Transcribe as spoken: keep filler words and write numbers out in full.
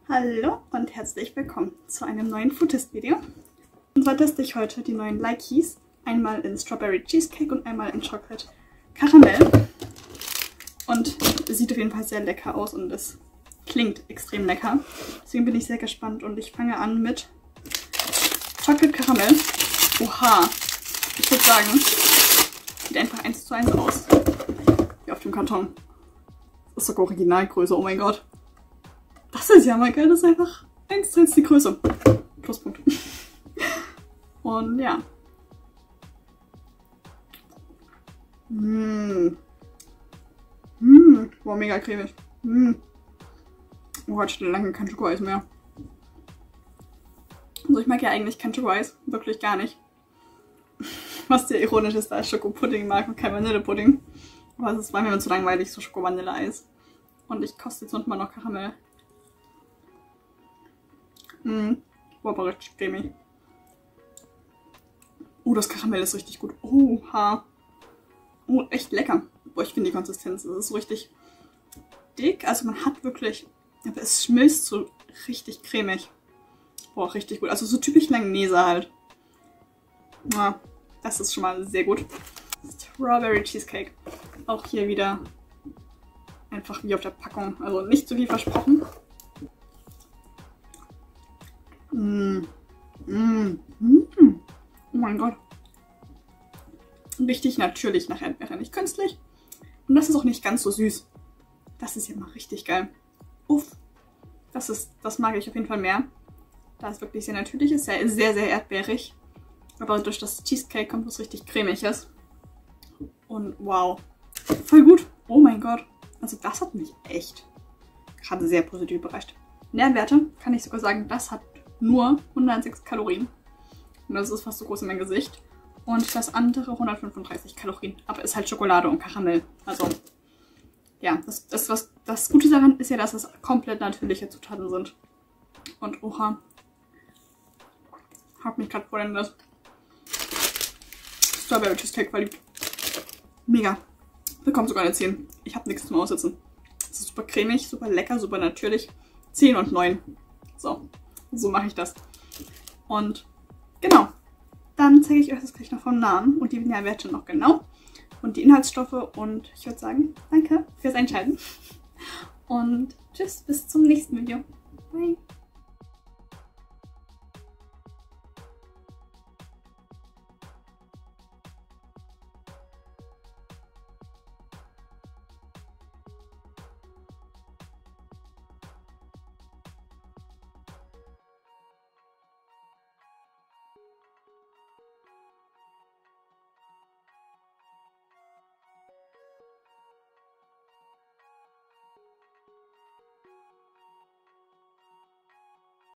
Hallo und herzlich willkommen zu einem neuen Foodtest-Video. Und zwar teste ich heute die neuen Likey's. Einmal in Strawberry Cheesecake und einmal in Chocolate Karamell. Und es sieht auf jeden Fall sehr lecker aus und es klingt extrem lecker. Deswegen bin ich sehr gespannt und ich fange an mit Chocolate Karamell. Oha! Ich würde sagen, sieht einfach eins zu eins aus. Wie auf dem Karton. Das ist sogar Originalgröße, oh mein Gott. Das ist ja mal geil, das ist einfach eins zu eins die Größe. Pluspunkt. Und ja. Mmh. Mmh. Boah, mega cremig. Mmh. Oh Gott, ich hatte lange kein Schokoeis mehr. Also ich mag ja eigentlich kein Schokoeis. Wirklich gar nicht. Was sehr ironisch ist, da ich Schokopudding mag und kein Vanillepudding. Aber es war mir zu langweilig, so Schoko-Vanille-Eis. Und ich koste jetzt noch mal noch Karamell. Mmh. Boah, aber richtig cremig. Oh, das Karamell ist richtig gut. Oha. Oh, echt lecker. Boah, ich finde die Konsistenz, das ist so richtig dick. Also man hat wirklich, aber es schmilzt so richtig cremig. Boah, richtig gut. Also so typisch Langnese halt. Ja, das ist schon mal sehr gut. Strawberry Cheesecake. Auch hier wieder einfach wie auf der Packung. Also nicht so viel versprochen. Mmh. Mmh. Mmh. Oh mein Gott. Richtig natürlich nach Erdbeere, nicht künstlich. Und das ist auch nicht ganz so süß. Das ist ja mal richtig geil. Uff. Das ist, das mag ich auf jeden Fall mehr. Da es wirklich sehr natürlich ist, sehr, sehr, sehr erdbeerig. Aber durch das Cheesecake kommt was richtig cremiges. Und wow. Voll gut. Oh mein Gott. Also das hat mich echt gerade sehr positiv überrascht. Nährwerte kann ich sogar sagen, das hat nur hundertsechs Kalorien. Und das ist fast so groß wie mein Gesicht. Und das andere hundertfünfunddreißig Kalorien. Aber ist halt Schokolade und Karamell. Also, ja, das, das, was, das Gute daran ist ja, dass es komplett natürliche Zutaten sind. Und oha. Hab mich gerade voll in das Strawberry Cheesecake verliebt. Mega. Bekommt sogar eine zehn. Ich habe nichts zum Aussitzen. Es ist super cremig, super lecker, super natürlich. zehn und neun. So, so mache ich das. Und genau. Dann zeige ich euch das gleich noch vom Namen und die Nährwerte noch genau und die Inhaltsstoffe und ich würde sagen, danke fürs Einschalten und tschüss, bis zum nächsten Video. Bye!